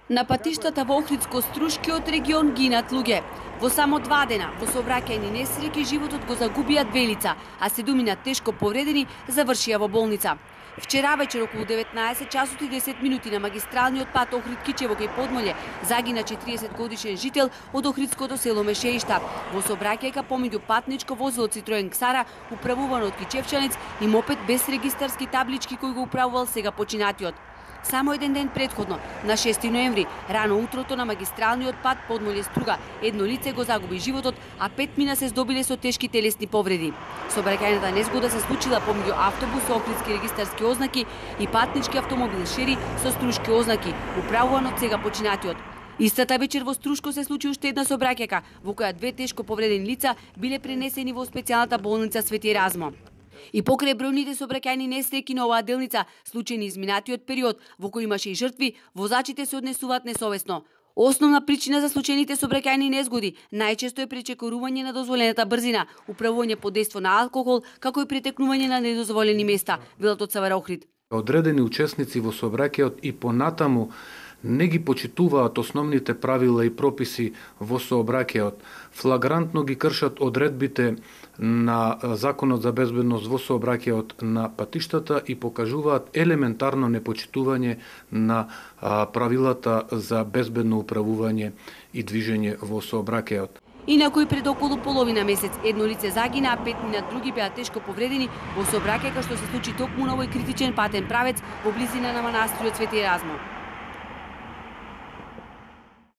На патиштата во Охридско-Струшкиот регион гинат луѓе. Во само 2 дена, во сообраќајни несреќи, животот го загубија 2 лица, а 7 тешко повредени завршија во болница. Вчера вечер околу 19 часот и 10 минути на магистралниот пат Охрид-Кичево кај Подмолје загина 40 годишен жител од охридското село Мешеишта во сообраќајка помеѓу патничко возило Citroen Ксара управувано од кичевчанец и мопед без регистарски таблички кој го управувал сега починатиот. Само еден ден предходно, на 6 ноември, рано утрото на магистралниот пат Подмолје-Струга, едно лице го загуби животот, а 5 се здобиле со тешки телесни повреди. Сообраќајната незгода се случила помеѓу автобус со охридски регистарски ознаки и патнички автомобил Шери со струшки ознаки, управуван од сега починатиот. Истата вечер во Струшко се случи уште една сообраќајка, во која 2 тешко повредени лица биле пренесени во специјалната болница Свети Еразмо. И покрај бројните сообраќајни несреќи на оваа делница, случајни изминатиот период, во кој имаше и жртви, возачите се однесуваат несовесно. Основна причина за случајните сообраќајни незгоди најчесто е пречекорување на дозволената брзина, управување под дејство на алкохол, како и претекнување на недозволени места, велат од СВР Охрид. Одредени учесници во сообраќајот и понатаму не ги почитуваат основните правила и прописи во сообраќајот, флагрантно ги кршат одредбите на Законот за безбедност во сообраќајот на патиштата и покажуваат елементарно непочитување на правилата за безбедно управување и движење во сообраќајот. Инаку и пред околу половина месец едно лице загина, а 5 други беа тешко повредени во сообраќајка што се случи токму на овој критичен патен правец во близина на манастирот Свети Еразмо.